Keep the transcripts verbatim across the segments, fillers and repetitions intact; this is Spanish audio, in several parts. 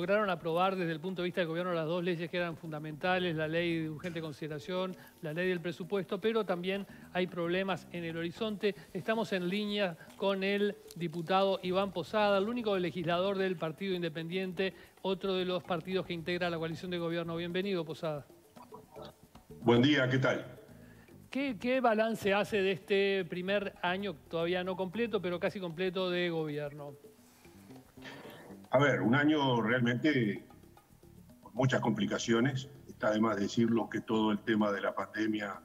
lograron aprobar desde el punto de vista del gobierno las dos leyes que eran fundamentales, la ley de urgente consideración, la ley del presupuesto, pero también hay problemas en el horizonte. Estamos en línea con el diputado Iván Posada, el único legislador del Partido Independiente, otro de los partidos que integra la coalición de gobierno. Bienvenido, Posada. Buen día, ¿qué tal? ¿Qué, qué balance hace de este primer año, todavía no completo, pero casi completo, de gobierno? A ver, un año realmente con muchas complicaciones. Está de más decirlo que todo el tema de la pandemia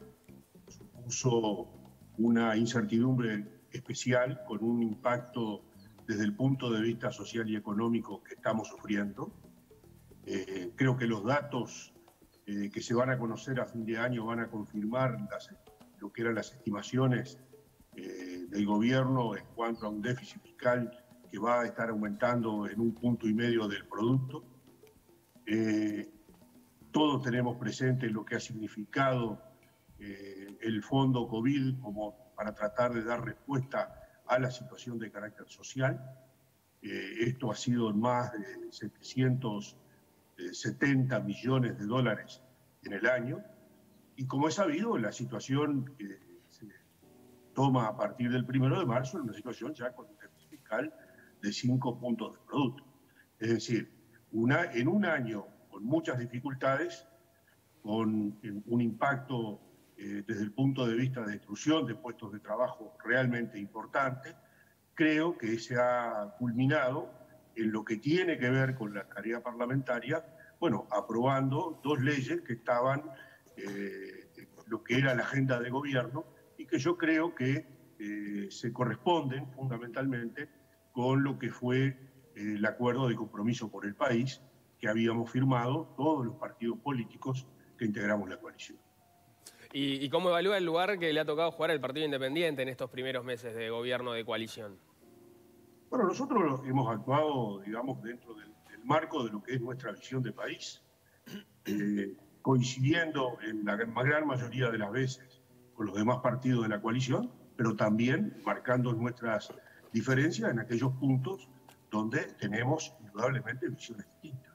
supuso una incertidumbre especial con un impacto desde el punto de vista social y económico que estamos sufriendo. Eh, creo que los datos eh, que se van a conocer a fin de año van a confirmar las, lo que eran las estimaciones eh, del gobierno en cuanto a un déficit fiscal que va a estar aumentando en un punto y medio del producto. Eh, todos tenemos presente lo que ha significado eh, el fondo COVID como para tratar de dar respuesta a la situación de carácter social. Eh, esto ha sido en más de setecientos setenta millones de dólares en el año. Y como es sabido, la situación que se toma a partir del primero de marzo es una situación ya con un déficit fiscal de cinco puntos de producto. Es decir, una, en un año con muchas dificultades, con un impacto eh, desde el punto de vista de destrucción de puestos de trabajo realmente importante, creo que se ha culminado en lo que tiene que ver con la tarea parlamentaria, bueno, aprobando dos leyes que estaban, eh, lo que era la agenda de gobierno, y que yo creo que eh, se corresponden fundamentalmente con lo que fue eh, el acuerdo de compromiso por el país que habíamos firmado todos los partidos políticos que integramos la coalición. ¿Y, y cómo evalúa el lugar que le ha tocado jugar al Partido Independiente en estos primeros meses de gobierno de coalición? Bueno, nosotros hemos actuado, digamos, dentro del, del marco de lo que es nuestra visión de país, eh, coincidiendo en la gran mayoría de las veces con los demás partidos de la coalición, pero también marcando nuestras diferencias en aquellos puntos donde tenemos indudablemente visiones distintas.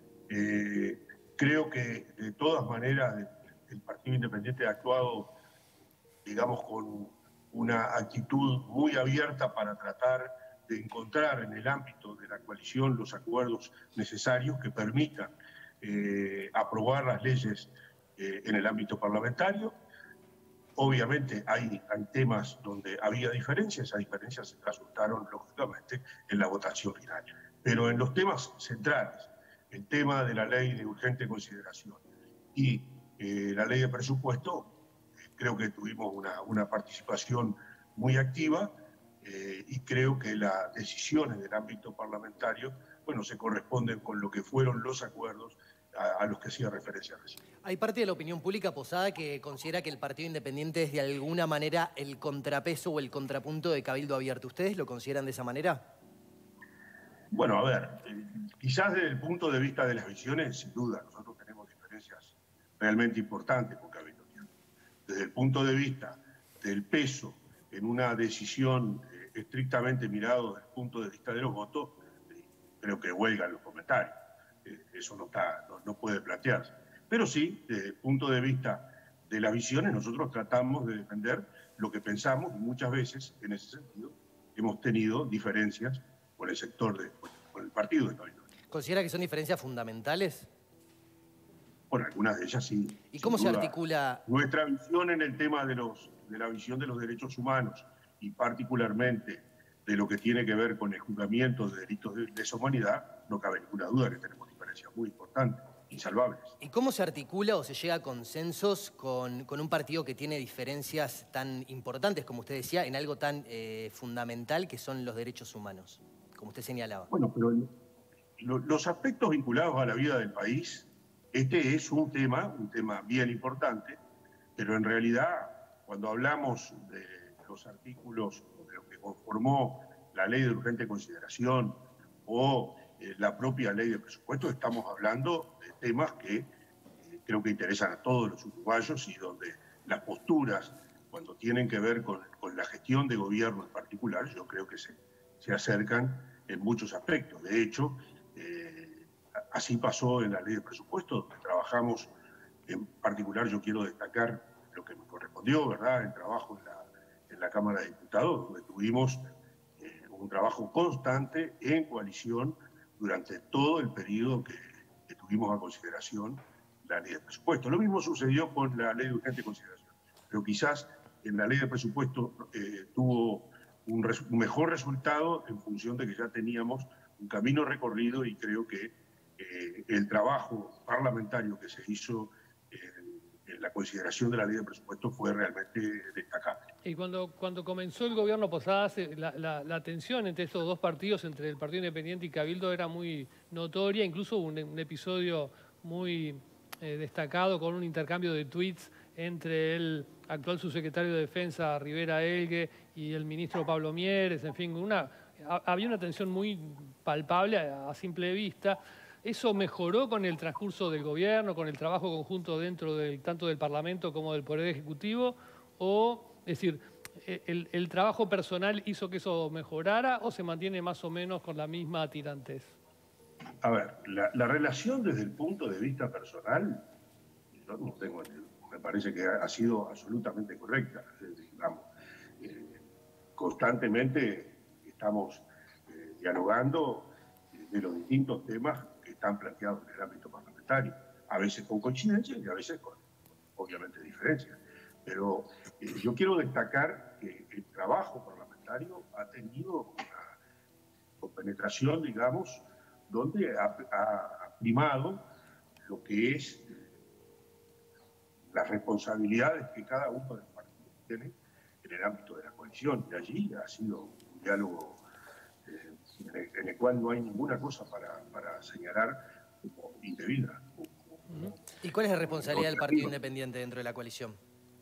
Eh, creo que de todas maneras el Partido Independiente ha actuado, digamos, con una actitud muy abierta para tratar de encontrar en el ámbito de la coalición los acuerdos necesarios que permitan eh, aprobar las leyes eh, en el ámbito parlamentario. Obviamente hay, hay temas donde había diferencias, esas diferencias se resultaron lógicamente en la votación final. Pero en los temas centrales, el tema de la ley de urgente consideración y eh, la ley de presupuesto, eh, creo que tuvimos una, una participación muy activa. Eh, y creo que las decisiones del ámbito parlamentario, bueno, se corresponden con lo que fueron los acuerdos a, a los que hacía referencia recién. Hay parte de la opinión pública, Posada, que considera que el Partido Independiente es de alguna manera el contrapeso o el contrapunto de Cabildo Abierto. ¿Ustedes lo consideran de esa manera? Bueno, a ver, eh, quizás desde el punto de vista de las visiones, sin duda, nosotros tenemos diferencias realmente importantes con Cabildo Abierto. Desde el punto de vista del peso en una decisión eh, estrictamente mirado desde el punto de vista de los votos, eh, creo que huelgan los comentarios. Eh, eso no, está, no, no puede plantearse. Pero sí, desde el punto de vista de las visiones, nosotros tratamos de defender lo que pensamos y muchas veces, en ese sentido, hemos tenido diferencias con el sector, de, con el partido de Cabildo. ¿Considera que son diferencias fundamentales? Bueno, algunas de ellas sí. ¿Y cómo se articula? Nuestra visión en el tema de, los, de la visión de los derechos humanos y particularmente de lo que tiene que ver con el juzgamiento de delitos de lesa humanidad, no cabe ninguna duda que tenemos diferencias muy importantes, insalvables. ¿Y cómo se articula o se llega a consensos con, con un partido que tiene diferencias tan importantes, como usted decía, en algo tan eh, fundamental que son los derechos humanos, como usted señalaba? Bueno, pero lo, los aspectos vinculados a la vida del país, este es un tema, un tema bien importante, pero en realidad, cuando hablamos de los artículos de lo que conformó la ley de urgente consideración o eh, la propia ley de presupuesto, estamos hablando de temas que eh, creo que interesan a todos los uruguayos y donde las posturas, cuando tienen que ver con, con la gestión de gobierno en particular, yo creo que se, se acercan en muchos aspectos. De hecho, eh, Así pasó en la ley de presupuesto, donde trabajamos, en particular yo quiero destacar lo que me correspondió, ¿verdad?, el trabajo en la, en la Cámara de Diputados, donde tuvimos eh, un trabajo constante en coalición durante todo el periodo que, que tuvimos a consideración la ley de presupuesto. Lo mismo sucedió con la ley de urgente consideración, pero quizás en la ley de presupuesto eh, tuvo un, res, un mejor resultado en función de que ya teníamos un camino recorrido y creo que eh, el trabajo parlamentario que se hizo en, en la consideración de la ley de presupuesto fue realmente destacable. Y cuando, cuando comenzó el gobierno Posadas, la, la, la tensión entre estos dos partidos, entre el Partido Independiente y Cabildo, era muy notoria, incluso un, un episodio muy eh, destacado con un intercambio de tweets entre el actual subsecretario de Defensa, Rivera Elgue, y el ministro Pablo Mieres, en fin, una, había una tensión muy palpable a, a simple vista. ¿Eso mejoró con el transcurso del gobierno, con el trabajo conjunto dentro del, tanto del Parlamento como del Poder Ejecutivo? ¿O, es decir, el, el trabajo personal hizo que eso mejorara o se mantiene más o menos con la misma tirantez? A ver, la, la relación desde el punto de vista personal, yo no tengo, me parece que ha sido absolutamente correcta. Digamos, eh, constantemente estamos eh, dialogando de los distintos temas que están planteados en el ámbito parlamentario, a veces con coincidencia y a veces con, obviamente, diferencias. Pero eh, yo quiero destacar que el trabajo parlamentario ha tenido una compenetración, digamos, donde ha, ha primado lo que es las responsabilidades que cada uno de los partidos tiene en el ámbito de la coalición. Y allí ha sido un diálogo eh, en, el, en el cual no hay ninguna cosa para, para señalar como indebida. Como, ¿Y cuál es la responsabilidad del Partido Independiente dentro de la coalición?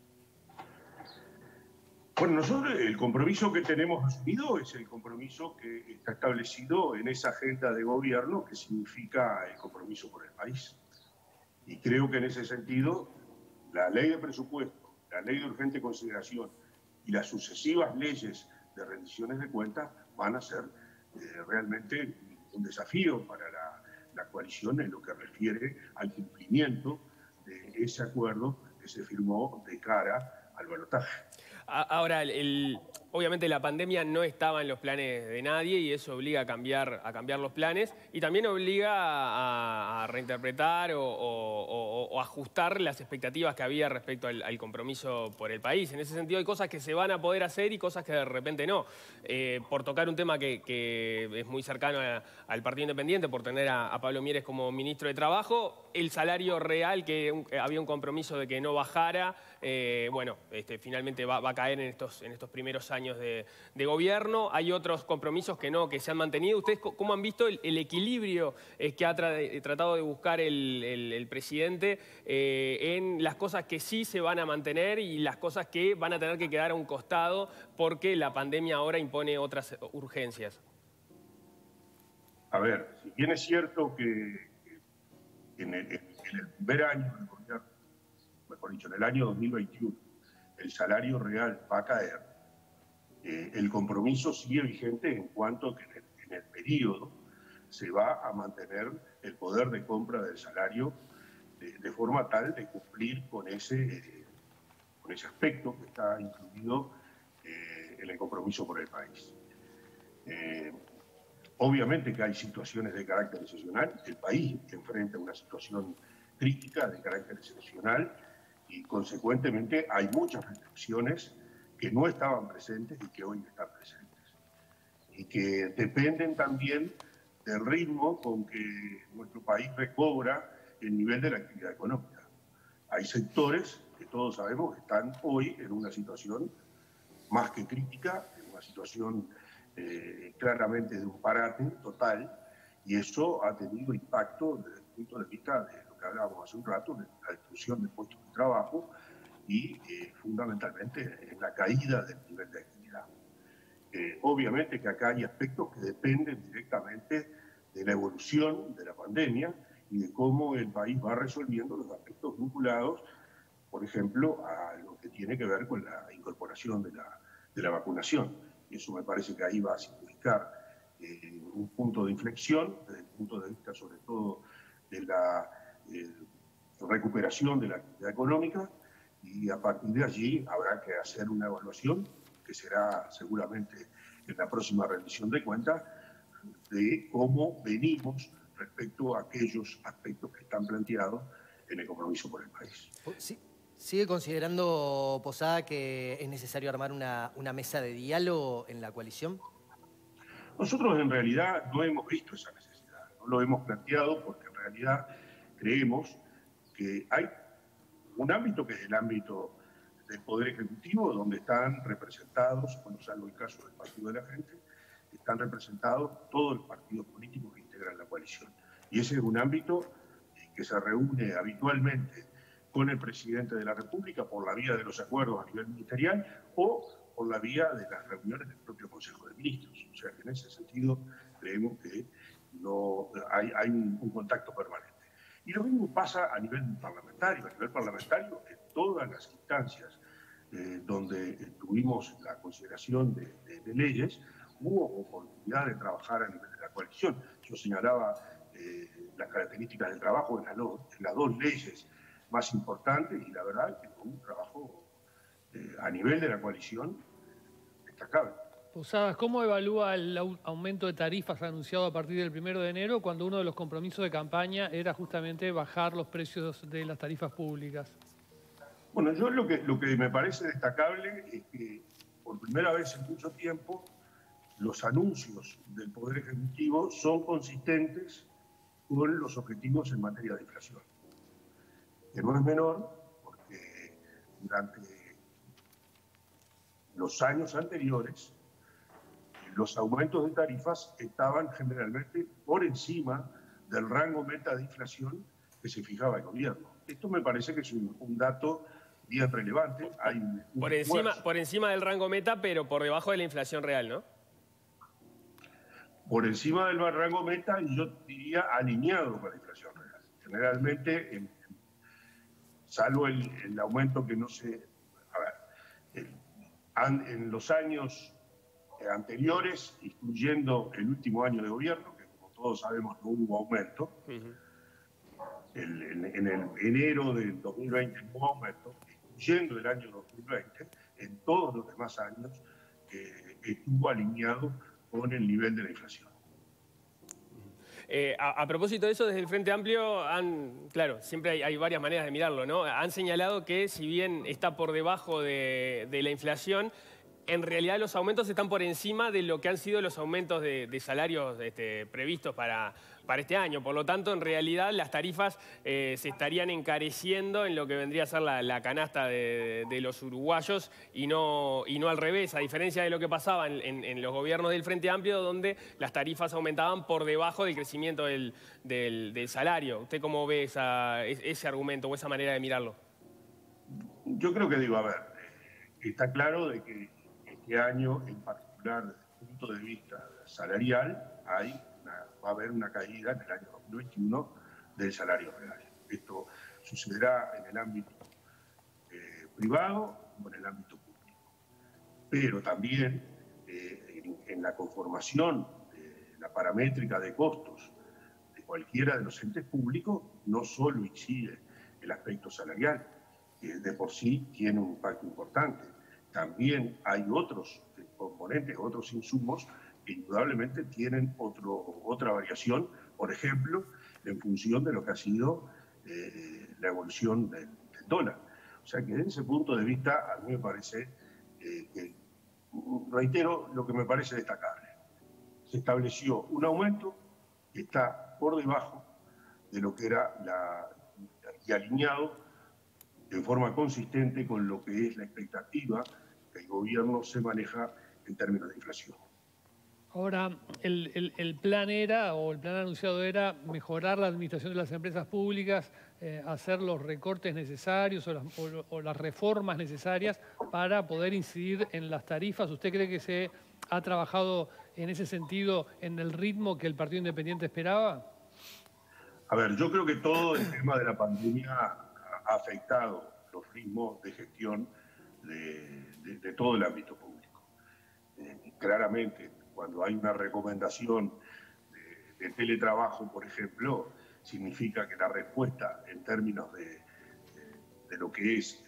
Bueno, nosotros el compromiso que tenemos asumido es el compromiso que está establecido en esa agenda de gobierno que significa el compromiso por el país. Y creo que en ese sentido la ley de presupuesto, la ley de urgente consideración y las sucesivas leyes de rendiciones de cuentas van a ser eh, realmente un desafío para la, la coalición en lo que refiere al cumplimiento de ese acuerdo que se firmó de cara al balotaje. Ahora, el, obviamente la pandemia no estaba en los planes de nadie y eso obliga a cambiar, a cambiar los planes y también obliga a, a reinterpretar o, o, o ajustar las expectativas que había respecto al, al compromiso por el país. En ese sentido hay cosas que se van a poder hacer y cosas que de repente no. Eh, por tocar un tema que, que es muy cercano a, al Partido Independiente, por tener a, a Pablo Mieres como ministro de Trabajo, el salario real, que un, había un compromiso de que no bajara, eh, bueno, este, finalmente va, va a caer en estos, en estos primeros años de, de gobierno. Hay otros compromisos que no, que se han mantenido. ¿Ustedes cómo han visto el, el equilibrio eh, que ha tra tratado de buscar el, el, el presidente eh, en las cosas que sí se van a mantener y las cosas que van a tener que quedar a un costado porque la pandemia ahora impone otras urgencias? A ver, si bien es cierto que en el, en el primer año del gobierno, mejor dicho, en el año dos mil veintiuno, el salario real va a caer, eh, el compromiso sigue vigente en cuanto a que en el, en el periodo se va a mantener el poder de compra del salario de, de forma tal de cumplir con ese, eh, con ese aspecto que está incluido eh, en el compromiso por el país. Eh, obviamente que hay situaciones de carácter excepcional, el país enfrenta una situación crítica de carácter excepcional, y consecuentemente hay muchas restricciones que no estaban presentes y que hoy están presentes. Y que dependen también del ritmo con que nuestro país recobra el nivel de la actividad económica. Hay sectores que todos sabemos están hoy en una situación más que crítica, en una situación eh, claramente de un parate total, y eso ha tenido impacto desde el punto de vista de que hablábamos hace un rato, de la destrucción de puestos de trabajo y eh, fundamentalmente en la caída del nivel de actividad. Eh, obviamente que acá hay aspectos que dependen directamente de la evolución de la pandemia y de cómo el país va resolviendo los aspectos vinculados, por ejemplo, a lo que tiene que ver con la incorporación de la, de la vacunación. Eso me parece que ahí va a significar eh, un punto de inflexión desde el punto de vista sobre todo de la eh, recuperación de la actividad económica, y a partir de allí habrá que hacer una evaluación que será seguramente en la próxima rendición de cuentas de cómo venimos respecto a aquellos aspectos que están planteados en el compromiso por el país. Sí. ¿Sigue considerando, Posada, que es necesario armar una, una mesa de diálogo en la coalición? Nosotros en realidad no hemos visto esa necesidad, no lo hemos planteado porque en realidad creemos que hay un ámbito que es el ámbito del Poder Ejecutivo, donde están representados, bueno, salvo el caso del Partido de la Gente, están representados todos los partidos políticos que integran la coalición. Y ese es un ámbito que se reúne habitualmente con el presidente de la República por la vía de los acuerdos a nivel ministerial o por la vía de las reuniones del propio Consejo de Ministros. O sea que en ese sentido creemos que no, hay, hay un, un contacto permanente. Y lo mismo pasa a nivel parlamentario. A nivel parlamentario, en todas las instancias eh, donde tuvimos la consideración de, de, de leyes, hubo oportunidad de trabajar a nivel de la coalición. Yo señalaba eh, las características del trabajo en, la, en las dos leyes más importantes, y la verdad es que fue un trabajo eh, a nivel de la coalición destacable. Posadas, ¿cómo evalúa el aumento de tarifas anunciado a partir del primero de enero, cuando uno de los compromisos de campaña era justamente bajar los precios de las tarifas públicas? Bueno, yo lo que, lo que me parece destacable es que por primera vez en mucho tiempo los anuncios del Poder Ejecutivo son consistentes con los objetivos en materia de inflación. Que no es menor, porque durante los años anteriores los aumentos de tarifas estaban generalmente por encima del rango meta de inflación que se fijaba el gobierno. Esto me parece que es un, un dato bien relevante. Hay un, un por, encima, por encima del rango meta, pero por debajo de la inflación real, ¿no? Por encima del rango meta, y yo diría alineado con la inflación real. Generalmente, en, salvo el, el aumento que no se... A ver, el, en los años anteriores, incluyendo el último año de gobierno, que como todos sabemos no hubo aumento, uh-huh. el, en, en el enero del dos mil veinte no hubo aumento, incluyendo el año dos mil veinte, en todos los demás años eh, estuvo alineado con el nivel de la inflación. Eh, a, a propósito de eso, desde el Frente Amplio, han, claro, siempre hay, hay varias maneras de mirarlo, ¿no? Han señalado que si bien está por debajo de, de la inflación, en realidad los aumentos están por encima de lo que han sido los aumentos de, de salarios este, previstos para, para este año. Por lo tanto, en realidad las tarifas eh, se estarían encareciendo en lo que vendría a ser la, la canasta de, de los uruguayos y no, y no al revés, a diferencia de lo que pasaba en, en, en los gobiernos del Frente Amplio, donde las tarifas aumentaban por debajo del crecimiento del, del, del salario. ¿Usted cómo ve esa, ese argumento o esa manera de mirarlo? Yo creo que digo, a ver, está claro de que este año, en particular desde el punto de vista salarial, hay una, va a haber una caída en el año dos mil veintiuno del salario real. Esto sucederá en el ámbito eh, privado o en el ámbito público. Pero también eh, en, en la conformación de la paramétrica de costos de cualquiera de los entes públicos, no solo incide el aspecto salarial, que de por sí tiene un impacto importante. También hay otros componentes, otros insumos que indudablemente tienen otro, otra variación, por ejemplo, en función de lo que ha sido eh, la evolución del, del dólar. O sea que desde ese punto de vista, a mí me parece eh, que, reitero, lo que me parece destacable. Se estableció un aumento que está por debajo de lo que era la, y alineado de forma consistente con lo que es la expectativa que el gobierno se maneja en términos de inflación. Ahora, el, el, el plan era, o el plan anunciado era, mejorar la administración de las empresas públicas, eh, hacer los recortes necesarios o las, o, o las reformas necesarias para poder incidir en las tarifas. ¿Usted cree que se ha trabajado en ese sentido en el ritmo que el Partido Independiente esperaba? A ver, yo creo que todo el tema de la pandemia ha afectado los ritmos de gestión de, de, de todo el ámbito público. Eh, claramente, cuando hay una recomendación de, de teletrabajo, por ejemplo, significa que la respuesta en términos de, de, de lo que es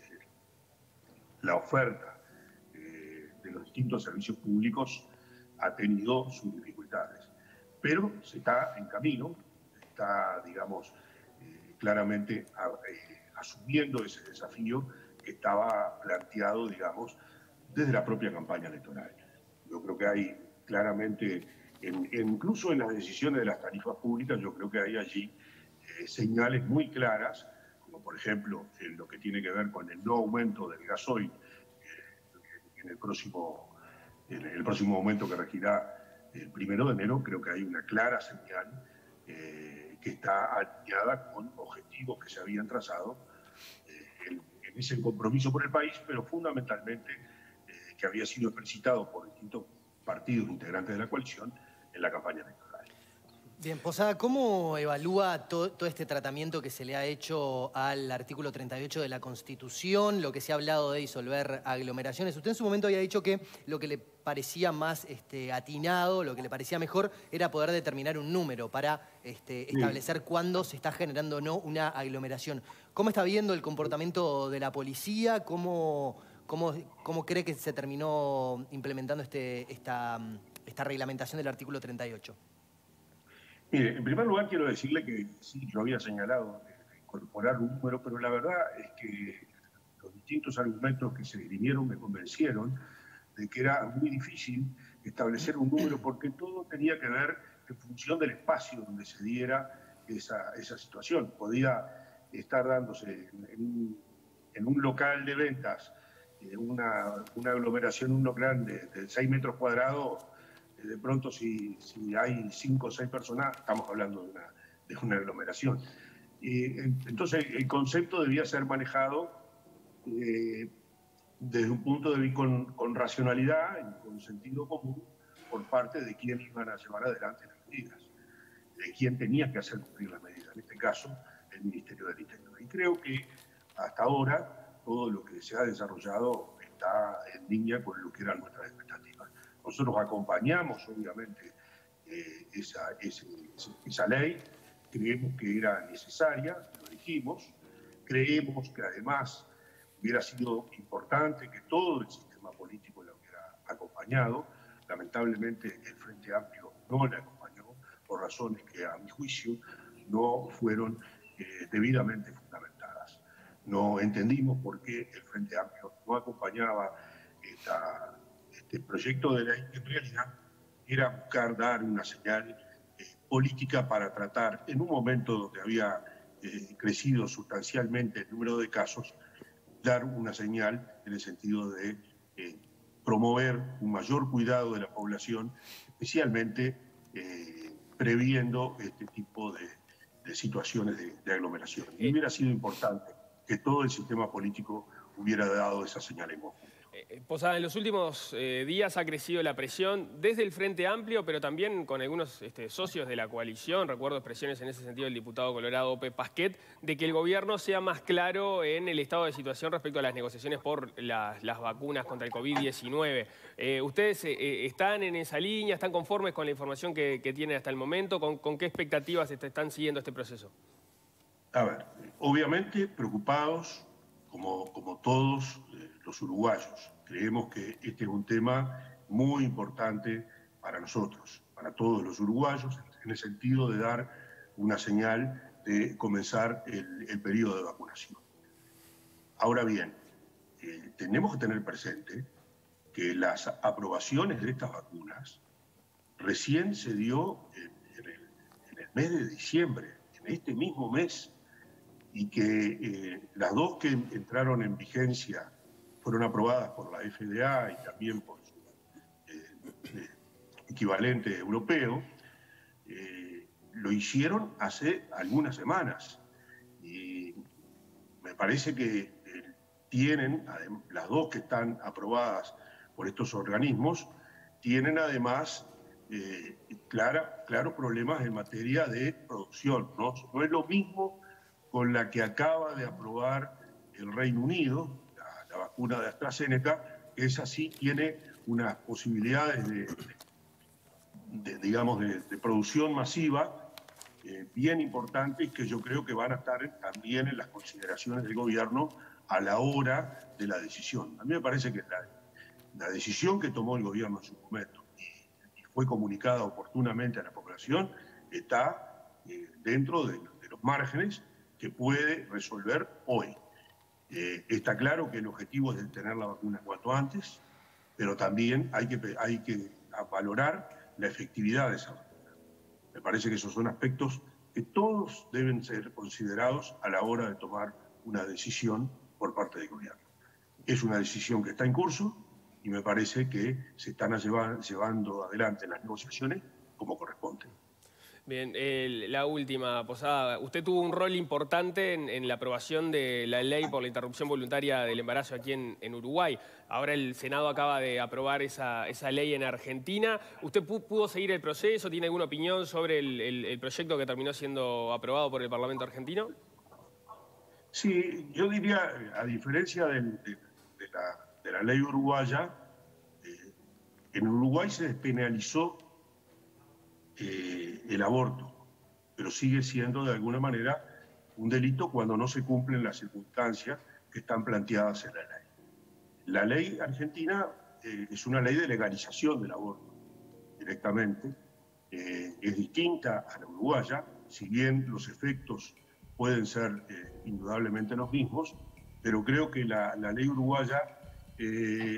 la oferta eh, de los distintos servicios públicos ha tenido sus dificultades. Pero se está en camino, está, digamos, eh, claramente a, eh, asumiendo ese desafío que estaba planteado, digamos, desde la propia campaña electoral. Yo creo que hay claramente, en, incluso en las decisiones de las tarifas públicas, yo creo que hay allí eh, señales muy claras, como por ejemplo en lo que tiene que ver con el no aumento del gasoil eh, en, el próximo, en el próximo aumento que regirá el primero de enero. Creo que hay una clara señal eh, que está alineada con objetivos que se habían trazado eh, en, en ese compromiso por el país, pero fundamentalmente eh, que había sido explicitado por distintos partidos integrantes de la coalición en la campaña electoral. Bien, Posada, ¿cómo evalúa todo, todo este tratamiento que se le ha hecho al artículo treinta y ocho de la Constitución, lo que se ha hablado de disolver aglomeraciones? Usted en su momento había dicho que lo que le parecía más este, atinado, lo que le parecía mejor, era poder determinar un número para este, establecer sí. cuándo se está generando o no una aglomeración. ¿Cómo está viendo el comportamiento de la policía? ¿Cómo, cómo, cómo cree que se terminó implementando este, esta, esta reglamentación del artículo treinta y ocho? Mire, en primer lugar quiero decirle que sí, yo había señalado de incorporar un número, pero la verdad es que los distintos argumentos que se dirimieron me convencieron de que era muy difícil establecer un número porque todo tenía que ver en función del espacio donde se diera esa, esa situación. Podía estar dándose en un, en un local de ventas, una, una aglomeración, un local de, de seis metros cuadrados. De pronto, si, si hay cinco o seis personas, estamos hablando de una, de una aglomeración. Y, entonces, el concepto debía ser manejado eh, desde un punto de vista con, con racionalidad, con sentido común, por parte de quienes iban a llevar adelante las medidas, de quién tenía que hacer cumplir las medidas, en este caso, el Ministerio del Interior. Y creo que hasta ahora todo lo que se ha desarrollado está en línea con lo que eran nuestras expectativas. Nosotros acompañamos, obviamente, eh, esa, ese, esa ley, creemos que era necesaria, lo dijimos, creemos que además hubiera sido importante que todo el sistema político la hubiera acompañado. Lamentablemente el Frente Amplio no la acompañó por razones que a mi juicio no fueron eh, debidamente fundamentadas. No entendimos por qué el Frente Amplio no acompañaba esta este proyecto de ley, que en realidad era buscar dar una señal eh, política para tratar, en un momento donde había eh, crecido sustancialmente el número de casos, dar una señal en el sentido de eh, promover un mayor cuidado de la población, especialmente eh, previendo este tipo de, de situaciones de, de aglomeración. Y hubiera sido importante que todo el sistema político hubiera dado esa señal en conjunto. Eh, Posada, en los últimos eh, días ha crecido la presión desde el Frente Amplio, pero también con algunos este, socios de la coalición, recuerdo expresiones en ese sentido del diputado colorado Ope Pasquet, de que el gobierno sea más claro en el estado de situación respecto a las negociaciones por las, las vacunas contra el COVID diecinueve. Eh, ¿Ustedes eh, están en esa línea? ¿Están conformes con la información que, que tienen hasta el momento? ¿Con, con qué expectativas están siguiendo este proceso? A ver, obviamente preocupados, como, como todos eh, los uruguayos. Creemos que este es un tema muy importante para nosotros, para todos los uruguayos, en el sentido de dar una señal de comenzar el, el periodo de vacunación. Ahora bien, eh, tenemos que tener presente que las aprobaciones de estas vacunas recién se dio en, en, el, en el mes de diciembre, en este mismo mes, y que eh, las dos que entraron en vigencia fueron aprobadas por la F D A y también por su eh, eh, equivalente europeo, eh, lo hicieron hace algunas semanas. Y me parece que eh, tienen, las dos que están aprobadas por estos organismos, tienen además eh, clara, claros problemas en materia de producción, ¿no? No es lo mismo con la que acaba de aprobar el Reino Unido, la, la vacuna de AstraZeneca, que esa sí tiene unas posibilidades de, de, de digamos, de, de producción masiva eh, bien importantes que yo creo que van a estar también en las consideraciones del gobierno a la hora de la decisión. A mí me parece que la, la decisión que tomó el gobierno en su momento y, y fue comunicada oportunamente a la población está eh, dentro de, de los márgenes que puede resolver hoy. Eh, está claro que el objetivo es de tener la vacuna cuanto antes, pero también hay que, hay que valorar la efectividad de esa vacuna. Me parece que esos son aspectos que todos deben ser considerados a la hora de tomar una decisión por parte del gobierno. Es una decisión que está en curso y me parece que se están llevando adelante las negociaciones como corresponde. Bien, eh, la última, Posada. Usted tuvo un rol importante en, en la aprobación de la ley por la interrupción voluntaria del embarazo aquí en, en Uruguay. Ahora el Senado acaba de aprobar esa, esa ley en Argentina. ¿Usted pudo seguir el proceso? ¿Tiene alguna opinión sobre el, el, el proyecto que terminó siendo aprobado por el Parlamento argentino? Sí, yo diría, a diferencia del, de, de, la, de la ley uruguaya, eh, en Uruguay se despenalizó Eh, el aborto, pero sigue siendo de alguna manera un delito cuando no se cumplen las circunstancias que están planteadas en la ley. La ley argentina eh, es una ley de legalización del aborto directamente, eh, es distinta a la uruguaya, si bien los efectos pueden ser eh, indudablemente los mismos, pero creo que la, la ley uruguaya eh,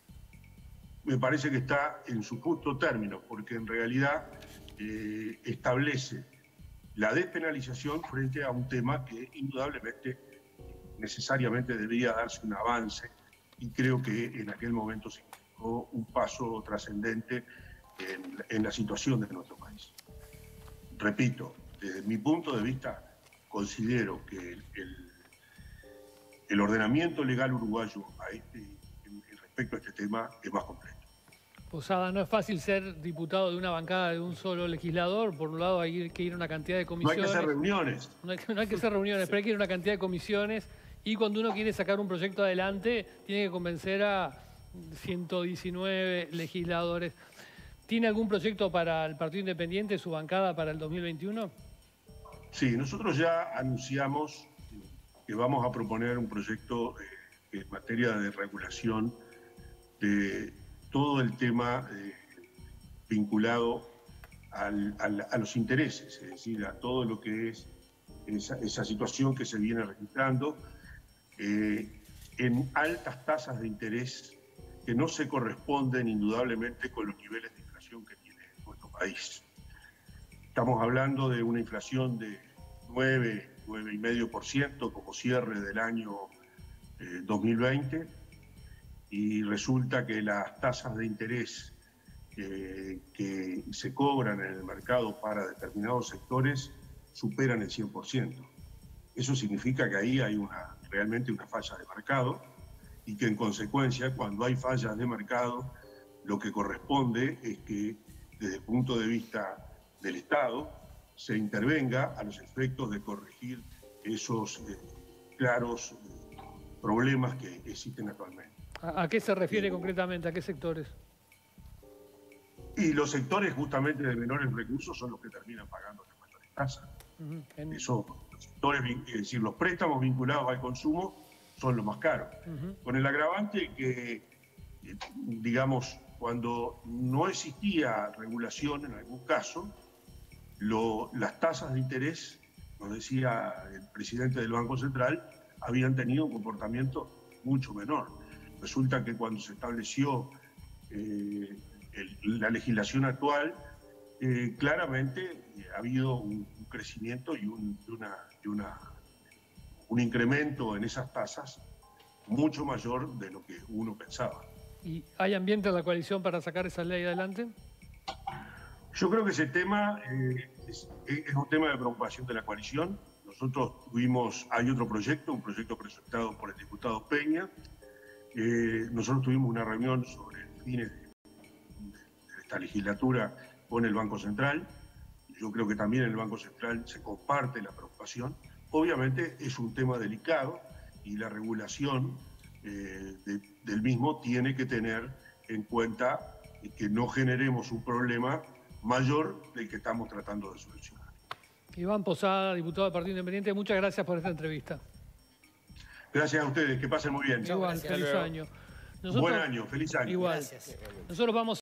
me parece que está en su justo término, porque en realidad eh, establece la despenalización frente a un tema que indudablemente, necesariamente debería darse un avance, y creo que en aquel momento significó un paso trascendente en, en la situación de nuestro país. Repito, desde mi punto de vista, considero que el, el, el ordenamiento legal uruguayo a este, en, en respecto a este tema es más completo. Posada, no es fácil ser diputado de una bancada de un solo legislador. Por un lado hay que ir a una cantidad de comisiones. No hay que hacer reuniones. No hay que, no hay que hacer reuniones, pero hay que ir a una cantidad de comisiones. Y cuando uno quiere sacar un proyecto adelante, tiene que convencer a ciento diecinueve legisladores. ¿Tiene algún proyecto para el Partido Independiente, su bancada, para el dos mil veintiuno? Sí, nosotros ya anunciamos que vamos a proponer un proyecto eh, en materia de regulación de todo el tema eh, vinculado al, al, a los intereses, es decir, a todo lo que es esa, esa situación que se viene registrando eh, en altas tasas de interés que no se corresponden indudablemente con los niveles de inflación que tiene nuestro país. Estamos hablando de una inflación de nueve, nueve coma cinco por ciento como cierre del año eh, dos mil veinte, y resulta que las tasas de interés eh, que se cobran en el mercado para determinados sectores superan el cien por ciento. Eso significa que ahí hay una, realmente una falla de mercado, y que en consecuencia, cuando hay fallas de mercado, lo que corresponde es que desde el punto de vista del Estado se intervenga a los efectos de corregir esos eh, claros eh, problemas que existen actualmente. ¿A qué se refiere concretamente? ¿A qué sectores? Y los sectores justamente de menores recursos son los que terminan pagando las mayores tasas. Uh-huh. en... Eso, los sectores, es decir, los préstamos vinculados al consumo son los más caros. Uh-huh. Con el agravante que, digamos, cuando no existía regulación en algún caso, lo, las tasas de interés, nos decía el presidente del Banco Central, habían tenido un comportamiento mucho menor. Resulta que cuando se estableció eh, el, la legislación actual, eh, claramente eh, ha habido un, un crecimiento y, un, y, una, y una, un incremento en esas tasas mucho mayor de lo que uno pensaba. ¿Y hay ambiente en la coalición para sacar esa ley adelante? Yo creo que ese tema eh, es, es un tema de preocupación de la coalición. Nosotros tuvimos, hay otro proyecto, un proyecto presentado por el diputado Peña. Eh, nosotros tuvimos una reunión sobre fines de, de esta legislatura con el Banco Central. Yo creo que también en el Banco Central se comparte la preocupación. Obviamente es un tema delicado y la regulación eh, de, del mismo tiene que tener en cuenta que no generemos un problema mayor del que estamos tratando de solucionar. Iván Posada, diputado del Partido Independiente, muchas gracias por esta entrevista. Gracias a ustedes, que pasen muy bien. Igual, gracias. feliz Hasta luego. año. Buen año, feliz año. Igual. Gracias. Nosotros vamos